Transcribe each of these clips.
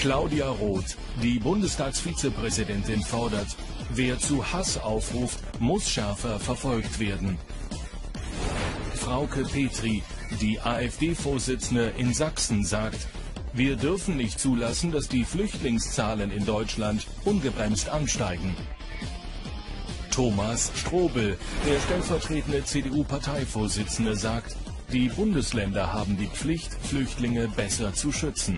Claudia Roth, die Bundestagsvizepräsidentin, fordert, wer zu Hass aufruft, muss schärfer verfolgt werden. Frauke Petry, die AfD-Vorsitzende in Sachsen, sagt, wir dürfen nicht zulassen, dass die Flüchtlingszahlen in Deutschland ungebremst ansteigen. Thomas Strobel, der stellvertretende CDU-Parteivorsitzende, sagt, die Bundesländer haben die Pflicht, Flüchtlinge besser zu schützen.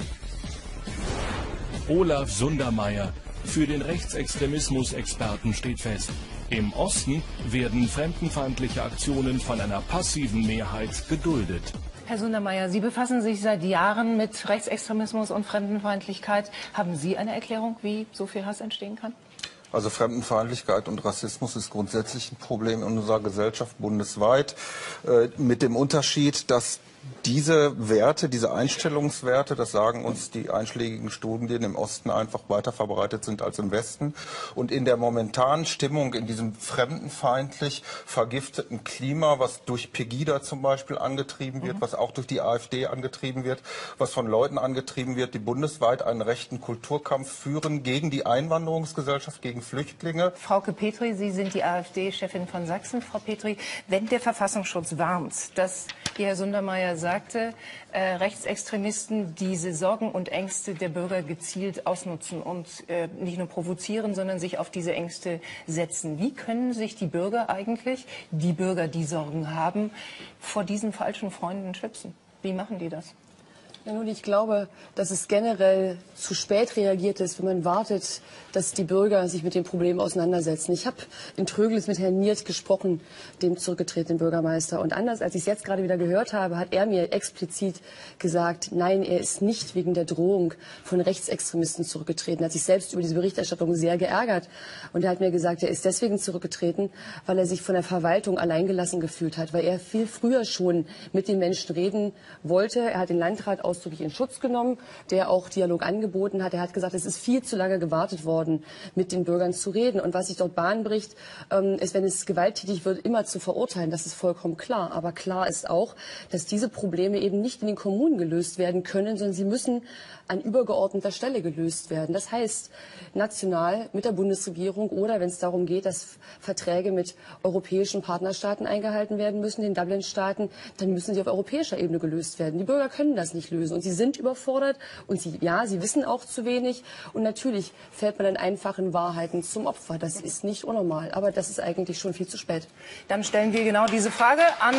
Olaf Sundermeier, für den Rechtsextremismus-Experten steht fest, im Osten werden fremdenfeindliche Aktionen von einer passiven Mehrheit geduldet. Herr Sundermeier, Sie befassen sich seit Jahren mit Rechtsextremismus und Fremdenfeindlichkeit. Haben Sie eine Erklärung, wie so viel Hass entstehen kann? Also Fremdenfeindlichkeit und Rassismus ist grundsätzlich ein Problem in unserer Gesellschaft bundesweit, mit dem Unterschied, dass diese Werte, diese Einstellungswerte, das sagen uns die einschlägigen Studien, im Osten einfach weiter verbreitet sind als im Westen. Und in der momentanen Stimmung, in diesem fremdenfeindlich vergifteten Klima, was durch Pegida zum Beispiel angetrieben wird, was auch durch die AfD angetrieben wird, was von Leuten angetrieben wird, die bundesweit einen rechten Kulturkampf führen gegen die Einwanderungsgesellschaft, gegen Flüchtlinge. Frauke Petry, Sie sind die AfD-Chefin von Sachsen. Frau Petry, wenn der Verfassungsschutz warnt, dass, wie Herr Sundermeier sagte, Rechtsextremisten diese Sorgen und Ängste der Bürger gezielt ausnutzen und nicht nur provozieren, sondern sich auf diese Ängste setzen. Wie können sich die Bürger eigentlich, die Bürger, die Sorgen haben, vor diesen falschen Freunden schützen? Wie machen die das? Ja, nun, ich glaube, dass es generell zu spät reagiert ist, wenn man wartet, dass die Bürger sich mit dem Problem auseinandersetzen. Ich habe in Tröglitz mit Herrn Niert gesprochen, dem zurückgetretenen Bürgermeister. Und anders als ich es jetzt gerade wieder gehört habe, hat er mir explizit gesagt, nein, er ist nicht wegen der Drohung von Rechtsextremisten zurückgetreten. Er hat sich selbst über diese Berichterstattung sehr geärgert. Und er hat mir gesagt, er ist deswegen zurückgetreten, weil er sich von der Verwaltung alleingelassen gefühlt hat, weil er viel früher schon mit den Menschen reden wollte. Er hat den Landrat ausdrücklich in Schutz genommen, der auch Dialog angeboten hat. Er hat gesagt, es ist viel zu lange gewartet worden, mit den Bürgern zu reden. Und was sich dort Bahn bricht, ist, wenn es gewalttätig wird, immer zu verurteilen. Das ist vollkommen klar. Aber klar ist auch, dass diese Probleme eben nicht in den Kommunen gelöst werden können, sondern sie müssen an übergeordneter Stelle gelöst werden. Das heißt, national mit der Bundesregierung oder wenn es darum geht, dass Verträge mit europäischen Partnerstaaten eingehalten werden müssen, den Dublin-Staaten, dann müssen sie auf europäischer Ebene gelöst werden. Die Bürger können das nicht lösen und sie sind überfordert und sie wissen auch zu wenig und natürlich fällt man dann einfachen Wahrheiten zum Opfer. Das ist nicht unnormal, aber das ist eigentlich schon viel zu spät. Dann stellen wir genau diese Frage an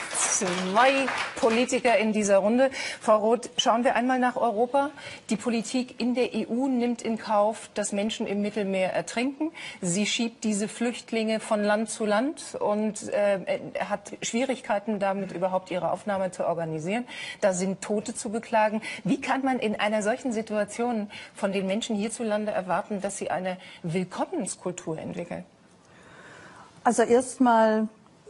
zwei Politiker in dieser Runde. Frau Roth, schauen wir einmal nach Europa. Die Politik in der EU nimmt in Kauf, dass Menschen im Mittelmeer ertrinken. Sie schiebt diese Flüchtlinge von Land zu Land und hat Schwierigkeiten damit, überhaupt ihre Aufnahme zu organisieren. Da sind Tote zu beklagen. Wie kann man in einer solchen Situation von den Menschen hierzulande erwarten, dass sie eine Willkommenskultur entwickeln? Also erstmal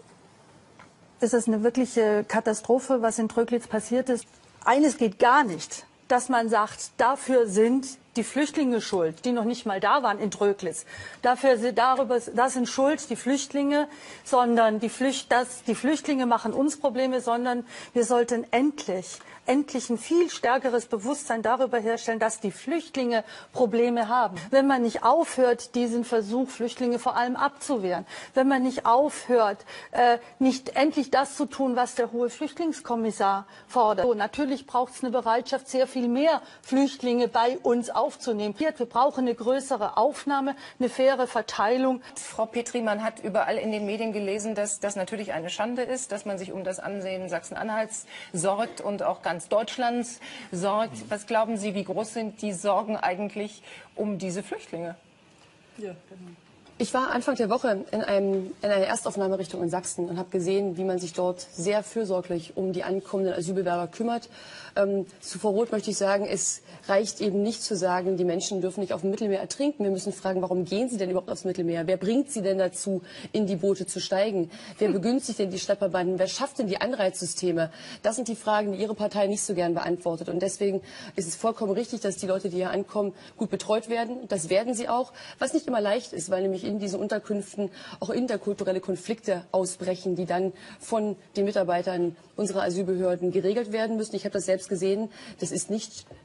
ist es eine wirkliche Katastrophe, was in Tröglitz passiert ist. Eines geht gar nicht, dass man sagt, dafür sind die Flüchtlinge schuld, die noch nicht mal da waren in Tröglitz. Das sind schuld die Flüchtlinge, sondern die Flüchtlinge machen uns Probleme, sondern wir sollten endlich ein viel stärkeres Bewusstsein darüber herstellen, dass die Flüchtlinge Probleme haben. Wenn man nicht aufhört, diesen Versuch, Flüchtlinge vor allem abzuwehren, wenn man nicht aufhört, nicht endlich das zu tun, was der hohe Flüchtlingskommissar fordert. So, natürlich braucht es eine Bereitschaft, sehr viel mehr Flüchtlinge bei uns aufzunehmen. Wir brauchen eine größere Aufnahme, eine faire Verteilung. Frau Petry, man hat überall in den Medien gelesen, dass das natürlich eine Schande ist, dass man sich um das Ansehen Sachsen-Anhalts sorgt und auch ganz Deutschlands sorgt. Was glauben Sie, wie groß sind die Sorgen eigentlich um diese Flüchtlinge? Ja, genau. Ich war Anfang der Woche in einer Erstaufnahmerichtung in Sachsen und habe gesehen, wie man sich dort sehr fürsorglich um die ankommenden Asylbewerber kümmert. Zu Frau Roth möchte ich sagen, es reicht eben nicht zu sagen, die Menschen dürfen nicht auf dem Mittelmeer ertrinken. Wir müssen fragen, warum gehen sie denn überhaupt aufs Mittelmeer? Wer bringt sie denn dazu, in die Boote zu steigen? Wer begünstigt denn die Schlepperbanden? Wer schafft denn die Anreizsysteme? Das sind die Fragen, die Ihre Partei nicht so gern beantwortet. Und deswegen ist es vollkommen richtig, dass die Leute, die hier ankommen, gut betreut werden. Das werden sie auch, was nicht immer leicht ist, weil nämlich in diesen Unterkünften auch interkulturelle Konflikte ausbrechen, die dann von den Mitarbeitern unserer Asylbehörden geregelt werden müssen. Ich habe das selbst gesehen. Das ist nicht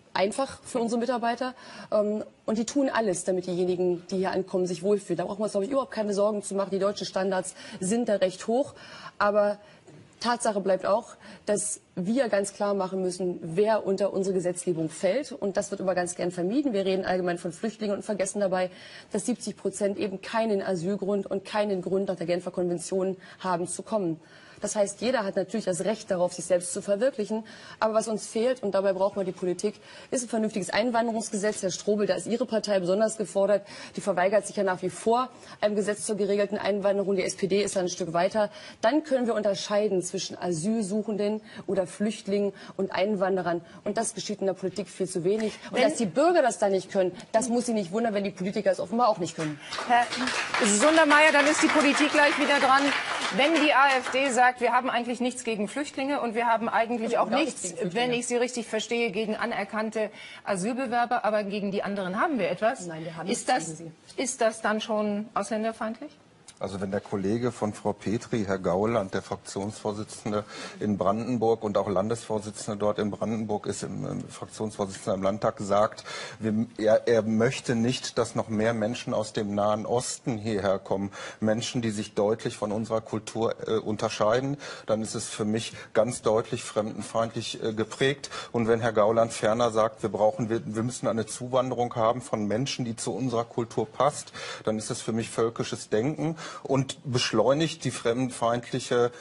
einfach für unsere Mitarbeiter. Und die tun alles, damit diejenigen, die hier ankommen, sich wohlfühlen. Da brauchen wir uns, glaube ich, überhaupt keine Sorgen zu machen. Die deutschen Standards sind da recht hoch. Aber Tatsache bleibt auch, dass wir ganz klar machen müssen, wer unter unsere Gesetzgebung fällt. Und das wird immer ganz gern vermieden. Wir reden allgemein von Flüchtlingen und vergessen dabei, dass 70% eben keinen Asylgrund und keinen Grund nach der Genfer Konvention haben zu kommen. Das heißt, jeder hat natürlich das Recht darauf, sich selbst zu verwirklichen. Aber was uns fehlt, und dabei braucht man die Politik, ist ein vernünftiges Einwanderungsgesetz. Herr Strobel, da ist Ihre Partei besonders gefordert. Die verweigert sich ja nach wie vor einem Gesetz zur geregelten Einwanderung. Die SPD ist da ein Stück weiter. Dann können wir unterscheiden zwischen Asylsuchenden oder Flüchtlingen und Einwanderern. Und das geschieht in der Politik viel zu wenig. Und dass die Bürger das da nicht können, das muss Sie nicht wundern, wenn die Politiker es offenbar auch nicht können. Herr Sundermeier, dann ist die Politik gleich wieder dran. Wenn die AfD sagt, wir haben eigentlich nichts gegen Flüchtlinge und wir haben eigentlich auch nichts, wenn ich Sie richtig verstehe, gegen anerkannte Asylbewerber, aber gegen die anderen haben wir etwas. Nein, wir haben ist das dann schon ausländerfeindlich? Also wenn der Kollege von Frau Petri, Herr Gauland, der Fraktionsvorsitzende in Brandenburg und auch Landesvorsitzende dort in Brandenburg ist, Fraktionsvorsitzender im Landtag, sagt, er möchte nicht, dass noch mehr Menschen aus dem Nahen Osten hierher kommen. Menschen, die sich deutlich von unserer Kultur unterscheiden, dann ist es für mich ganz deutlich fremdenfeindlich geprägt. Und wenn Herr Gauland ferner sagt, wir müssen eine Zuwanderung haben von Menschen, die zu unserer Kultur passt, dann ist es für mich völkisches Denken und beschleunigt die fremdenfeindlichen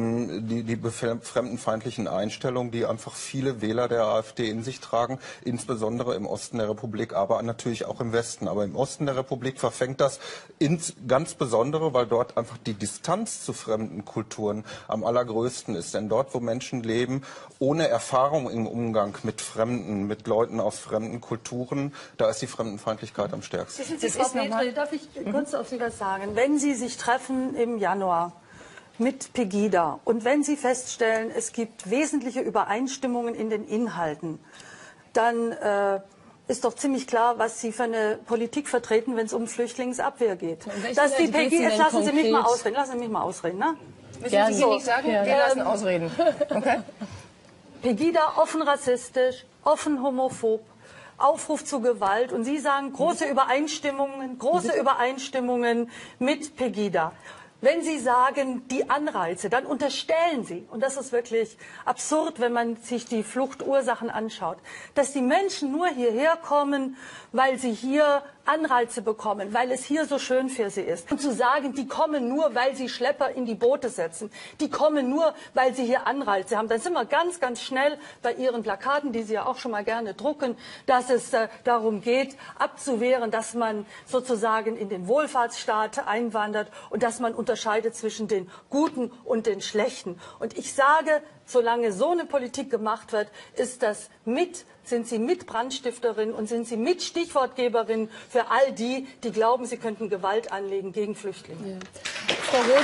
Einstellungen, die einfach viele Wähler der AfD in sich tragen, insbesondere im Osten der Republik, aber natürlich auch im Westen. Aber im Osten der Republik verfängt das ganz besondere, weil dort einfach die Distanz zu fremden Kulturen am allergrößten ist. Denn dort, wo Menschen leben, ohne Erfahrung im Umgang mit Fremden, mit Leuten aus fremden Kulturen, da ist die Fremdenfeindlichkeit am stärksten. Frau Petri, darf ich kurz auf Sie was sagen? Wenn Sie sich treffen im Januar mit Pegida und wenn Sie feststellen, es gibt wesentliche Übereinstimmungen in den Inhalten, dann ist doch ziemlich klar, was Sie für eine Politik vertreten, wenn es um Flüchtlingsabwehr geht. Dass die Pegida, jetzt lassen Sie mich mal ausreden, ne? Müssen Sie nicht sagen, wir lassen ausreden. Okay. Pegida offen rassistisch, offen homophob, Aufruf zu Gewalt, und Sie sagen große Übereinstimmungen mit Pegida. Wenn Sie sagen, die Anreize, dann unterstellen Sie, und das ist wirklich absurd, wenn man sich die Fluchtursachen anschaut, dass die Menschen nur hierher kommen, weil sie hier Anreize bekommen, weil es hier so schön für sie ist. Und zu sagen, die kommen nur, weil sie Schlepper in die Boote setzen, die kommen nur, weil sie hier Anreize haben, dann sind wir ganz, ganz schnell bei Ihren Plakaten, die Sie ja auch schon mal gerne drucken, dass es darum geht, abzuwehren, dass man sozusagen in den Wohlfahrtsstaat einwandert und dass man unterscheidet zwischen den Guten und den Schlechten. Und ich sage, solange so eine Politik gemacht wird, sind Sie Mitbrandstifterin und sind Sie Stichwortgeberin für all die, die glauben, sie könnten Gewalt anlegen gegen Flüchtlinge. Ja. Frau Roth.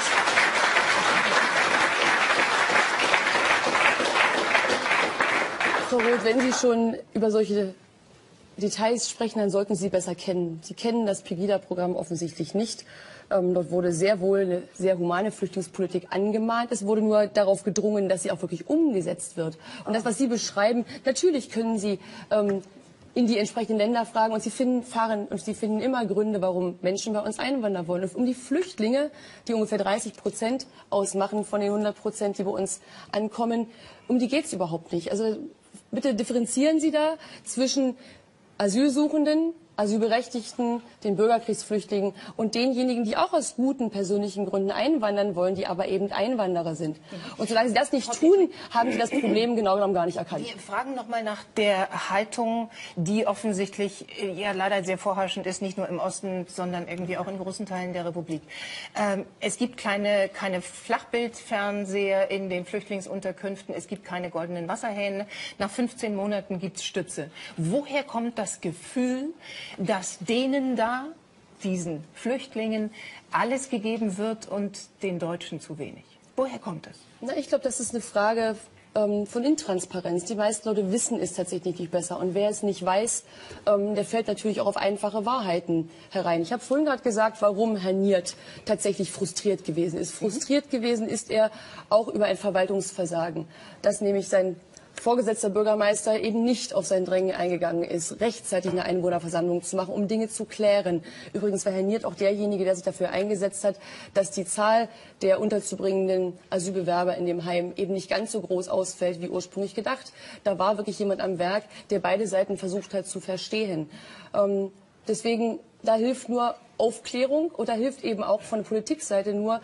Frau Roth, wenn Sie schon über solche Details sprechen, dann sollten Sie besser kennen. Sie kennen das Pegida-Programm offensichtlich nicht. Dort wurde sehr wohl eine sehr humane Flüchtlingspolitik angemahnt. Es wurde nur darauf gedrungen, dass sie auch wirklich umgesetzt wird. Und das, was Sie beschreiben, natürlich können Sie in die entsprechenden Länder fragen und Sie finden immer Gründe, warum Menschen bei uns einwandern wollen. Und um die Flüchtlinge, die ungefähr 30% ausmachen von den 100%, die bei uns ankommen, um die geht es überhaupt nicht. Also bitte differenzieren Sie da zwischen Asylsuchenden, Asylberechtigten, den Bürgerkriegsflüchtlingen und denjenigen, die auch aus guten persönlichen Gründen einwandern wollen, die aber eben Einwanderer sind. Und solange Sie das nicht tun, haben Sie das Problem genau genommen gar nicht erkannt. Wir fragen noch mal nach der Haltung, die offensichtlich ja leider sehr vorherrschend ist, nicht nur im Osten, sondern irgendwie auch in großen Teilen der Republik. Es gibt keine Flachbildfernseher in den Flüchtlingsunterkünften, es gibt keine goldenen Wasserhähne. Nach 15 Monaten gibt es Stütze. Woher kommt das Gefühl, dass denen da, diesen Flüchtlingen, alles gegeben wird und den Deutschen zu wenig? Woher kommt das? Na, ich glaube, das ist eine Frage von Intransparenz. Die meisten Leute wissen es tatsächlich nicht besser. Und wer es nicht weiß, der fällt natürlich auch auf einfache Wahrheiten herein. Ich habe vorhin gerade gesagt, warum Herr Niert tatsächlich frustriert gewesen ist. Frustriert gewesen ist er auch über ein Verwaltungsversagen, dass nämlich sein Vorgesetzter Bürgermeister eben nicht auf sein Drängen eingegangen ist, rechtzeitig eine Einwohnerversammlung zu machen, um Dinge zu klären. Übrigens war Herr Niert auch derjenige, der sich dafür eingesetzt hat, dass die Zahl der unterzubringenden Asylbewerber in dem Heim eben nicht ganz so groß ausfällt, wie ursprünglich gedacht. Da war wirklich jemand am Werk, der beide Seiten versucht hat zu verstehen. Deswegen, da hilft nur Aufklärung und da hilft eben auch von der Politikseite nur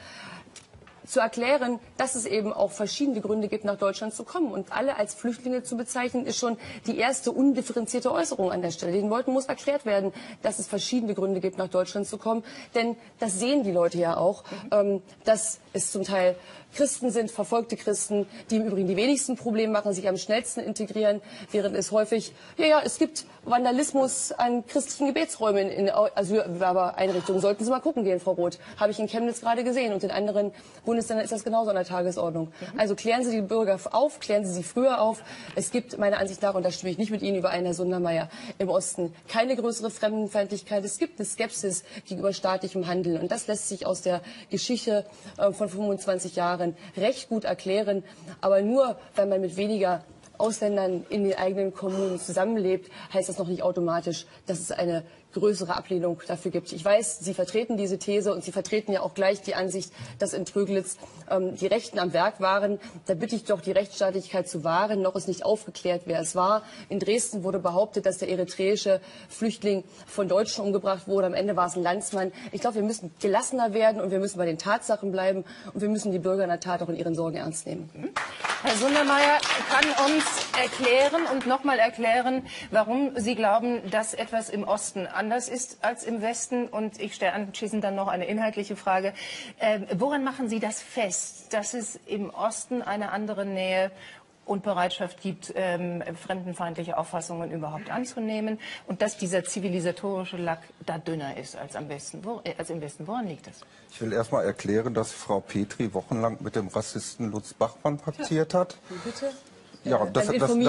zu erklären, dass es eben auch verschiedene Gründe gibt, nach Deutschland zu kommen. Und alle als Flüchtlinge zu bezeichnen, ist schon die erste undifferenzierte Äußerung an der Stelle. Den Leuten muss erklärt werden, dass es verschiedene Gründe gibt, nach Deutschland zu kommen. Denn das sehen die Leute ja auch, dass es zum Teil Christen sind, verfolgte Christen, die im Übrigen die wenigsten Probleme machen, sich am schnellsten integrieren, während es häufig, es gibt Vandalismus an christlichen Gebetsräumen in Asylbewerbereinrichtungen. Sollten Sie mal gucken gehen, Frau Roth. Habe ich in Chemnitz gerade gesehen. Und in anderen Bundesländern ist das genauso an der Tagesordnung. Also klären Sie die Bürger auf, klären Sie sie früher auf. Es gibt meiner Ansicht nach, und da stimme ich nicht mit Ihnen überein, Herr Sundermeier, im Osten keine größere Fremdenfeindlichkeit. Es gibt eine Skepsis gegenüber staatlichem Handeln. Und das lässt sich aus der Geschichte von 25 Jahren recht gut erklären. Aber nur, weil man mit weniger Ausländern in den eigenen Kommunen zusammenlebt, heißt das noch nicht automatisch, dass es eine größere Ablehnung dafür gibt. Ich weiß, Sie vertreten diese These und Sie vertreten ja auch gleich die Ansicht, dass in Tröglitz die Rechten am Werk waren. Da bitte ich doch, die Rechtsstaatlichkeit zu wahren. Noch ist nicht aufgeklärt, wer es war. In Dresden wurde behauptet, dass der eritreische Flüchtling von Deutschen umgebracht wurde. Am Ende war es ein Landsmann. Ich glaube, wir müssen gelassener werden und wir müssen bei den Tatsachen bleiben und wir müssen die Bürger in der Tat auch in ihren Sorgen ernst nehmen. Herr Sundermeier kann uns erklären und nochmal erklären, warum Sie glauben, dass etwas im Osten anders ist als im Westen. Und ich stelle anschließend dann noch eine inhaltliche Frage. Woran machen Sie das fest, dass es im Osten eine andere Nähe und Bereitschaft gibt, fremdenfeindliche Auffassungen überhaupt anzunehmen und dass dieser zivilisatorische Lack da dünner ist als im Westen? Woran liegt das? Ich will erst mal erklären, dass Frau Petri wochenlang mit dem Rassisten Lutz Bachmann paktiert hat. Bitte? Ja, das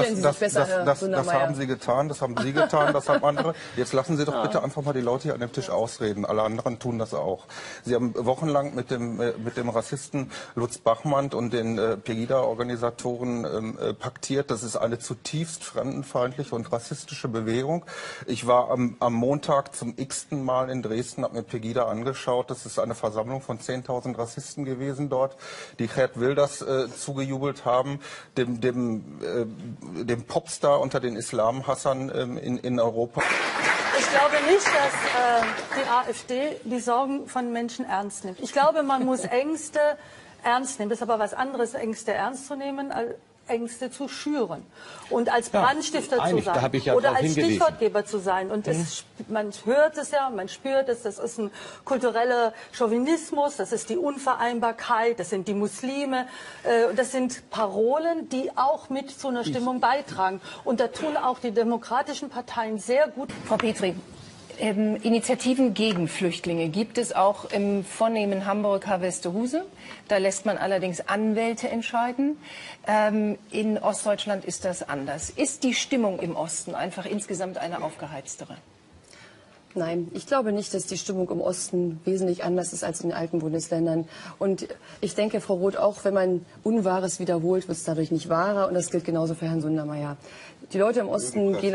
haben Sie getan, das haben Sie getan, das haben andere. Jetzt lassen Sie doch bitte einfach mal die Leute hier an dem Tisch ausreden. Alle anderen tun das auch. Sie haben wochenlang mit dem Rassisten Lutz Bachmann und den Pegida-Organisatoren paktiert. Das ist eine zutiefst fremdenfeindliche und rassistische Bewegung. Ich war am Montag zum x-ten Mal in Dresden, habe mir Pegida angeschaut. Das ist eine Versammlung von 10.000 Rassisten gewesen dort, die Geert Wilders zugejubelt haben, dem Popstar unter den Islamhassern in Europa. Ich glaube nicht, dass die AfD die Sorgen von Menschen ernst nimmt. Ich glaube, man muss Ängste ernst nehmen. Das ist aber was anderes, Ängste ernst zu nehmen, als Ängste zu schüren und als Brandstifter zu sein oder als Stichwortgeber zu sein. Und man hört es ja, man spürt es, das ist ein kultureller Chauvinismus, das ist die Unvereinbarkeit, das sind die Muslime, das sind Parolen, die auch mit zu einer Stimmung beitragen. Und da tun auch die demokratischen Parteien sehr gut. Frau Petri, Initiativen gegen Flüchtlinge gibt es auch im vornehmen Hamburg Harvestehuse. Da lässt man allerdings Anwälte entscheiden. In Ostdeutschland ist das anders. Ist die Stimmung im Osten einfach insgesamt eine aufgeheiztere? Nein, ich glaube nicht, dass die Stimmung im Osten wesentlich anders ist als in den alten Bundesländern. Und ich denke, Frau Roth, auch wenn man Unwahres wiederholt, wird es dadurch nicht wahrer. Und das gilt genauso für Herrn Sundermeier. Die Leute im Osten es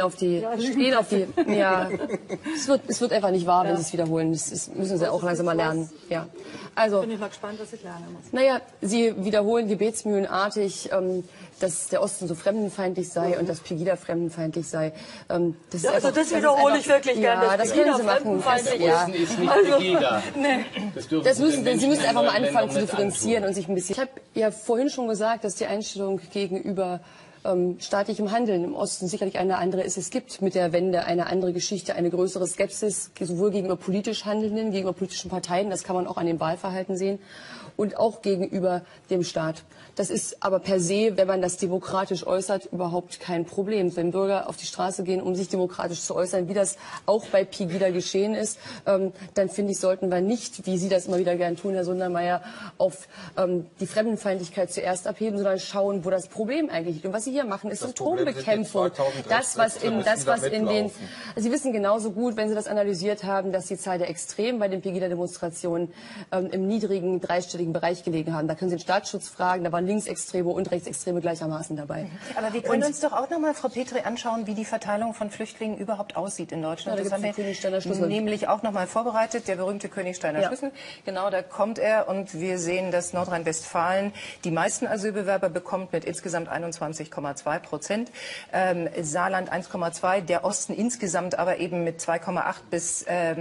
wird einfach nicht wahr, wenn sie es wiederholen. Das müssen sie auch langsam mal lernen. Ja. Also, bin ich mal gespannt, was ich lernen muss. Naja, Sie wiederholen gebetsmühlenartig, dass der Osten so fremdenfeindlich sei und dass Pegida fremdenfeindlich sei. Das wiederhole ich wirklich gerne. Ja, das können Sie machen. Der Osten ist nicht Pegida. Sie müssen einfach mal anfangen zu differenzieren und sich ein bisschen. Ich habe ja vorhin schon gesagt, dass die Einstellung gegenüber staatlichem Handeln im Osten sicherlich eine andere ist. Es gibt mit der Wende eine andere Geschichte, eine größere Skepsis, sowohl gegenüber politisch Handelnden, gegenüber politischen Parteien, das kann man auch an dem Wahlverhalten sehen, und auch gegenüber dem Staat. Das ist aber per se, wenn man das demokratisch äußert, überhaupt kein Problem. Wenn Bürger auf die Straße gehen, um sich demokratisch zu äußern, wie das auch bei Pegida geschehen ist, dann finde ich, sollten wir nicht, wie Sie das immer wieder gern tun, Herr Sundermeier, auf die Fremdenfeindlichkeit zuerst abheben, sondern schauen, wo das Problem eigentlich liegt. Und was Sie hier machen, ist Symptombekämpfung. Das, was in den, Sie wissen genauso gut, wenn Sie das analysiert haben, dass die Zahl der Extremen bei den Pegida-Demonstrationen im niedrigen dreistelligen Bereich gelegen haben. Da können Sie den Staatsschutz fragen, da waren Linksextreme und Rechtsextreme gleichermaßen dabei. Aber wir können uns doch auch noch mal, Frau Petri, anschauen, wie die Verteilung von Flüchtlingen überhaupt aussieht in Deutschland. Ja, das haben wir nämlich auch noch mal vorbereitet, der berühmte Königsteiner Schlüssel. Genau, da kommt er und wir sehen, dass Nordrhein-Westfalen die meisten Asylbewerber bekommt mit insgesamt 21,2%. Saarland 1,2%, der Osten insgesamt aber eben mit 2,8 bis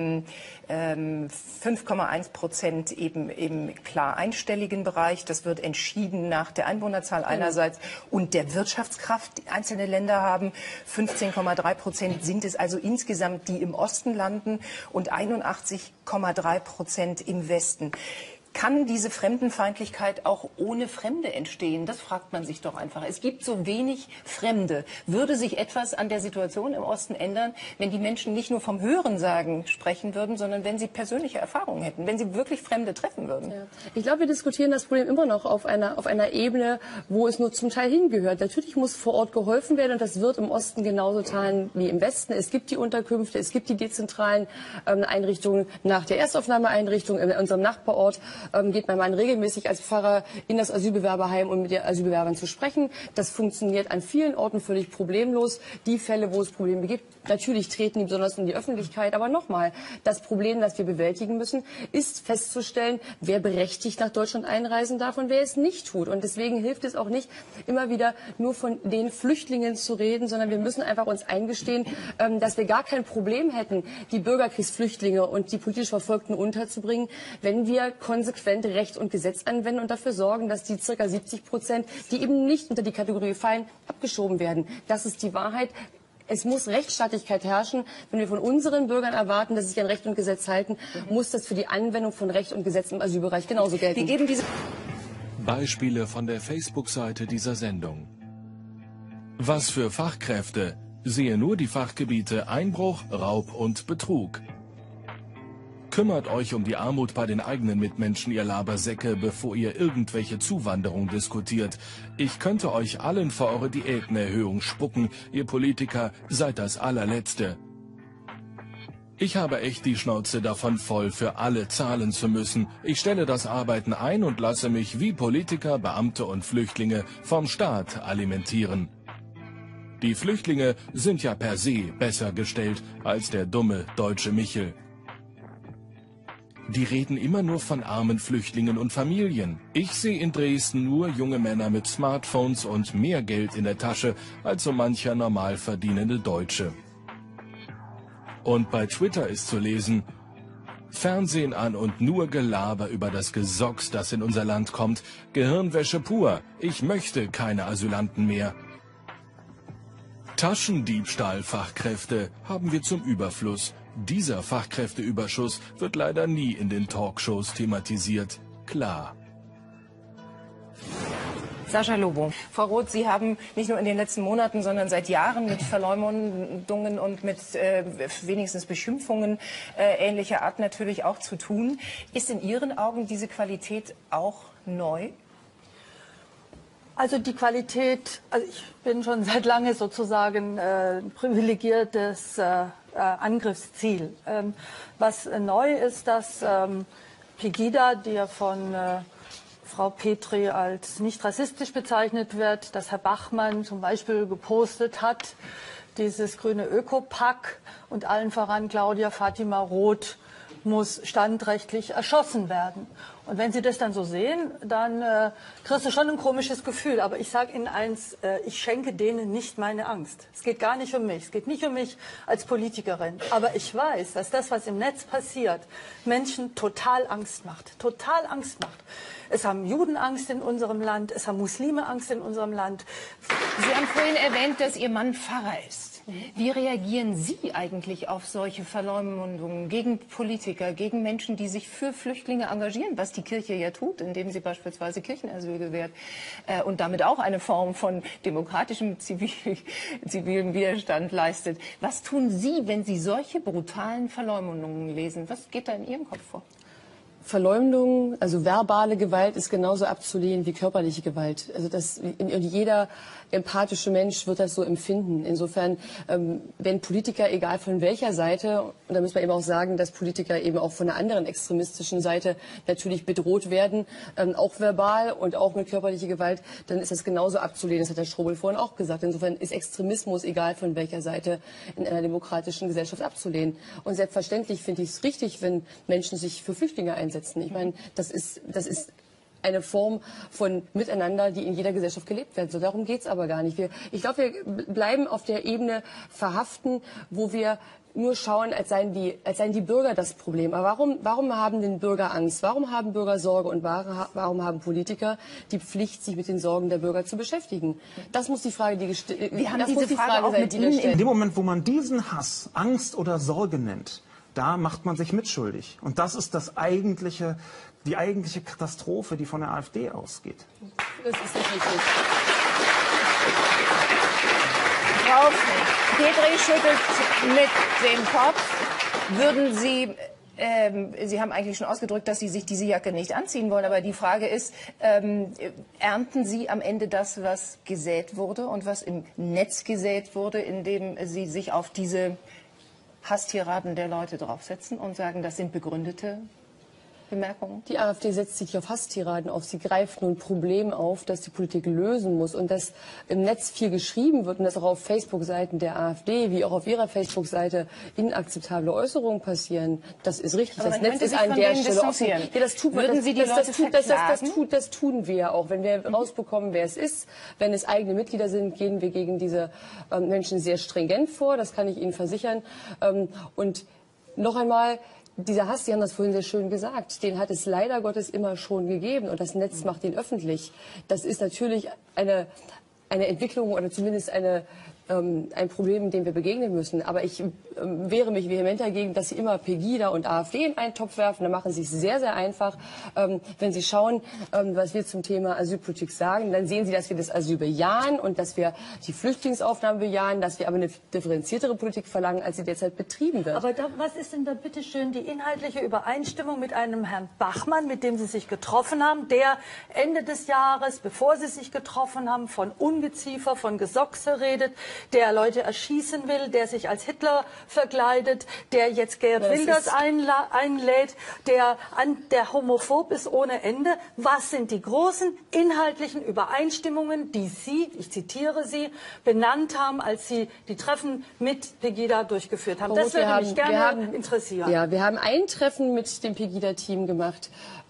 5,1% eben im klar einstelligen Bereich. Das wird entschieden nach der Einwohnerzahl einerseits und der Wirtschaftskraft. Einzelne Länder haben 15,3% sind es also insgesamt, die im Osten landen und 81,3% im Westen. Kann diese Fremdenfeindlichkeit auch ohne Fremde entstehen? Das fragt man sich doch einfach. Es gibt so wenig Fremde. Würde sich etwas an der Situation im Osten ändern, wenn die Menschen nicht nur vom Hörensagen sprechen würden, sondern wenn sie persönliche Erfahrungen hätten, wenn sie wirklich Fremde treffen würden? Ja. Ich glaube, wir diskutieren das Problem immer noch auf einer Ebene, wo es nur zum Teil hingehört. Natürlich muss vor Ort geholfen werden und das wird im Osten genauso getan wie im Westen. Es gibt die Unterkünfte, es gibt die dezentralen Einrichtungen. Nach der Erstaufnahmeeinrichtung in unserem Nachbarort geht mein Mann regelmäßig als Pfarrer in das Asylbewerberheim, um mit den Asylbewerbern zu sprechen. Das funktioniert an vielen Orten völlig problemlos. Die Fälle, wo es Probleme gibt, natürlich treten die besonders in die Öffentlichkeit. Aber nochmal, das Problem, das wir bewältigen müssen, ist festzustellen, wer berechtigt nach Deutschland einreisen darf und wer es nicht tut. Und deswegen hilft es auch nicht, immer wieder nur von den Flüchtlingen zu reden, sondern wir müssen einfach uns eingestehen, dass wir gar kein Problem hätten, die Bürgerkriegsflüchtlinge und die politisch Verfolgten unterzubringen, wenn wir konsequent Recht und Gesetz anwenden und dafür sorgen, dass die ca. 70%, die eben nicht unter die Kategorie fallen, abgeschoben werden. Das ist die Wahrheit. Es muss Rechtsstaatlichkeit herrschen. Wenn wir von unseren Bürgern erwarten, dass sie sich an Recht und Gesetz halten, muss das für die Anwendung von Recht und Gesetz im Asylbereich genauso gelten. Wir geben diese Beispiele von der Facebook-Seite dieser Sendung. Was für Fachkräfte? Sehe nur die Fachgebiete Einbruch, Raub und Betrug. Kümmert euch um die Armut bei den eigenen Mitmenschen, ihr Labersäcke, bevor ihr irgendwelche Zuwanderung diskutiert. Ich könnte euch allen vor eure Diätenerhöhung spucken. Ihr Politiker seid das allerletzte. Ich habe echt die Schnauze davon voll, für alle zahlen zu müssen. Ich stelle das Arbeiten ein und lasse mich wie Politiker, Beamte und Flüchtlinge vom Staat alimentieren. Die Flüchtlinge sind ja per se besser gestellt als der dumme deutsche Michel. Die reden immer nur von armen Flüchtlingen und Familien. Ich sehe in Dresden nur junge Männer mit Smartphones und mehr Geld in der Tasche als so mancher normal verdienende Deutsche. Und bei Twitter ist zu lesen: Fernsehen an und nur Gelaber über das Gesocks, das in unser Land kommt. Gehirnwäsche pur. Ich möchte keine Asylanten mehr. Taschendiebstahlfachkräfte haben wir zum Überfluss. Dieser Fachkräfteüberschuss wird leider nie in den Talkshows thematisiert. Klar. Sascha Lobo. Frau Roth, Sie haben nicht nur in den letzten Monaten, sondern seit Jahren mit Verleumdungen und mit wenigstens Beschimpfungen ähnlicher Art natürlich auch zu tun. Ist in Ihren Augen diese Qualität auch neu? Also die Qualität, also ich bin schon seit lange sozusagen privilegiertes Angriffsziel. Was neu ist, dass Pegida, die ja von Frau Petri als nicht rassistisch bezeichnet wird, dass Herr Bachmann zum Beispiel gepostet hat, dieses grüne Ökopack und allen voran Claudia Fatima Roth muss standrechtlich erschossen werden. Und wenn Sie das dann so sehen, dann kriegst du schon ein komisches Gefühl. Aber ich sage Ihnen eins, ich schenke denen nicht meine Angst. Es geht gar nicht um mich. Es geht nicht um mich als Politikerin. Aber ich weiß, dass das, was im Netz passiert, Menschen total Angst macht. Total Angst macht. Es haben Juden Angst in unserem Land, es haben Muslime Angst in unserem Land. Sie haben vorhin erwähnt, dass Ihr Mann Pfarrer ist. Wie reagieren Sie eigentlich auf solche Verleumdungen gegen Politiker, gegen Menschen, die sich für Flüchtlinge engagieren, was die Kirche ja tut, indem sie beispielsweise Kirchenasyl gewährt und damit auch eine Form von demokratischem zivilen Widerstand leistet? Was tun Sie, wenn Sie solche brutalen Verleumdungen lesen? Was geht da in Ihrem Kopf vor? Verleumdung, also verbale Gewalt ist genauso abzulehnen wie körperliche Gewalt. Also jeder empathische Mensch wird das so empfinden. Insofern, wenn Politiker, egal von welcher Seite, und da muss man eben auch sagen, dass Politiker eben auch von einer anderen extremistischen Seite natürlich bedroht werden, auch verbal und auch mit körperlicher Gewalt, dann ist das genauso abzulehnen. Das hat der Strobel vorhin auch gesagt. Insofern ist Extremismus, egal von welcher Seite, in einer demokratischen Gesellschaft abzulehnen. Und selbstverständlich finde ich es richtig, wenn Menschen sich für Flüchtlinge einsetzen. Ich meine, das ist eine Form von Miteinander, die in jeder Gesellschaft gelebt wird. So, darum geht es aber gar nicht. Ich glaube, wir bleiben auf der Ebene verhaften, wo wir nur schauen, als seien die Bürger das Problem. Aber warum haben denn Bürger Angst? Warum haben Bürger Sorge? Und warum haben Politiker die Pflicht, sich mit den Sorgen der Bürger zu beschäftigen? Das muss die Frage, In dem Moment, wo man diesen Hass, Angst oder Sorge nennt, da macht man sich mitschuldig. Und das ist die eigentliche Katastrophe, die von der AfD ausgeht. Das ist nicht richtig. Frau Petri schüttelt mit dem Kopf. Würden Sie, Sie haben eigentlich schon ausgedrückt, dass Sie sich diese Jacke nicht anziehen wollen, aber die Frage ist, ernten Sie am Ende das, was gesät wurde und was im Netz gesät wurde, indem Sie sich auf diese Hasstiraden der Leute draufsetzen und sagen, das sind begründete Bemerkungen? Die AfD setzt sich nicht auf Hasstiraden auf. Sie greift nun ein Problem auf, das die Politik lösen muss. Und dass im Netz viel geschrieben wird und dass auch auf Facebook-Seiten der AfD, wie auch auf ihrer Facebook-Seite, inakzeptable Äußerungen passieren, das ist richtig. Aber das Netz ist an der Stelle offen. Ja, das tun das tun wir ja auch. Wenn wir rausbekommen, wer es ist, wenn es eigene Mitglieder sind, gehen wir gegen diese Menschen sehr stringent vor. Das kann ich Ihnen versichern. Und noch einmal, dieser Hass, Sie haben das vorhin sehr schön gesagt, den hat es leider Gottes immer schon gegeben und das Netz macht ihn öffentlich. Das ist natürlich eine Entwicklung oder zumindest ein Problem, dem wir begegnen müssen. Aber ich wehre mich vehement dagegen, dass Sie immer Pegida und AfD in einen Topf werfen. Da machen Sie es sehr, sehr einfach. Wenn Sie schauen, was wir zum Thema Asylpolitik sagen, dann sehen Sie, dass wir das Asyl bejahen und dass wir die Flüchtlingsaufnahme bejahen, dass wir aber eine differenziertere Politik verlangen, als sie derzeit betrieben wird. Aber was ist denn da bitte schön die inhaltliche Übereinstimmung mit einem Herrn Bachmann, mit dem Sie sich getroffen haben, der Ende des Jahres, bevor Sie sich getroffen haben, von Ungeziefer, von Gesochse redet, der Leute erschießen will, der sich als Hitler verkleidet, der jetzt Geert Wilders einlädt, der homophob ist ohne Ende. Was sind die großen inhaltlichen Übereinstimmungen, die Sie, ich zitiere Sie, benannt haben, als Sie die Treffen mit Pegida durchgeführt haben? Das würde mich gerne interessieren. Ja, wir haben ein Treffen mit dem Pegida-Team gemacht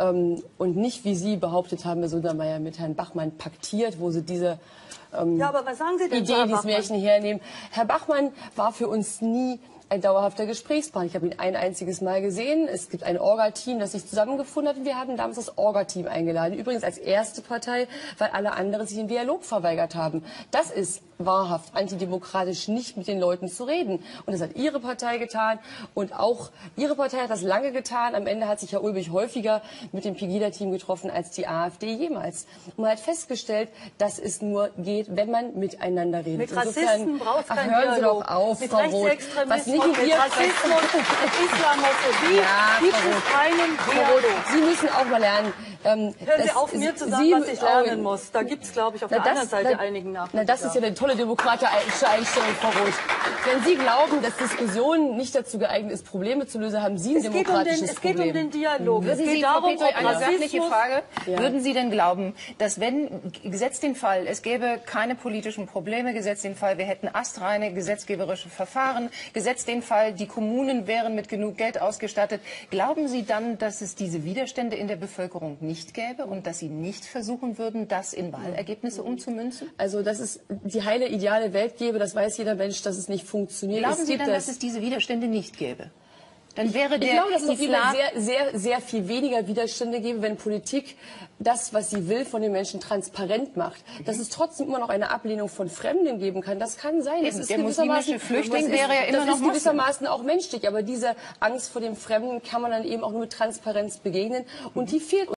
und nicht, wie Sie behauptet haben, Herr Sundermeier, mit Herrn Bachmann paktiert, wo Sie diese ja, aber was sagen Sie denn, Idee, dieses Märchen hernehmen. Herr Bachmann war für uns nie ein dauerhafter Gesprächspartner. Ich habe ihn ein einziges Mal gesehen. Es gibt ein Orga-Team, das sich zusammengefunden hat. Und wir haben damals das Orga-Team eingeladen. Übrigens als erste Partei, weil alle anderen sich den Dialog verweigert haben. Das ist wahrhaft antidemokratisch, nicht mit den Leuten zu reden. Und das hat Ihre Partei getan. Und auch Ihre Partei hat das lange getan. Am Ende hat sich Herr Ulbich häufiger mit dem Pegida-Team getroffen als die AfD jemals. Und man hat festgestellt, dass es nur geht, wenn man miteinander redet. Mit Rassisten braucht es keinen Dialog. Hören Sie doch auf, mit Frau Roth. Was nicht mit Rassismus, mit Islamophobie gibt es keinen Dialog. Sie müssen auch mal lernen. Hören Sie auf, mir zu sagen, was ich lernen muss. Da gibt es, glaube ich, auf der anderen Seite einigen Nachwuchs. Das ist ja eine tolle demokratische Einstellung, Frau Roth. Wenn Sie glauben, dass Diskussion nicht dazu geeignet ist, Probleme zu lösen, haben Sie ein demokratisches Problem. Es geht um den Dialog. Würden Sie, Frau Petri, eine sachliche Frage, würden Sie denn glauben, dass wenn, gesetzt den Fall, es gäbe keine politischen Probleme, gesetzt den Fall, wir hätten astreine gesetzgeberische Verfahren, gesetzt den Fall, die Kommunen wären mit genug Geld ausgestattet, glauben Sie dann, dass es diese Widerstände in der Bevölkerung nicht gäbe und dass Sie nicht versuchen würden, das in Wahlergebnisse umzumünzen? Also, dass es die heile, ideale Welt gäbe, das weiß jeder Mensch, dass es nicht funktioniert. Glauben Sie dann, dass es diese Widerstände nicht gäbe? Dann wäre ich glaube, dass es sehr viel weniger Widerstände gäbe, wenn Politik das, was sie will, von den Menschen transparent macht. Dass es trotzdem immer noch eine Ablehnung von Fremden geben kann, das kann sein. Das ist der muslimische Flüchtling wäre ja immer noch Das ist gewissermaßen auch menschlich, aber diese Angst vor dem Fremden kann man dann eben auch nur mit Transparenz begegnen und die fehlt uns.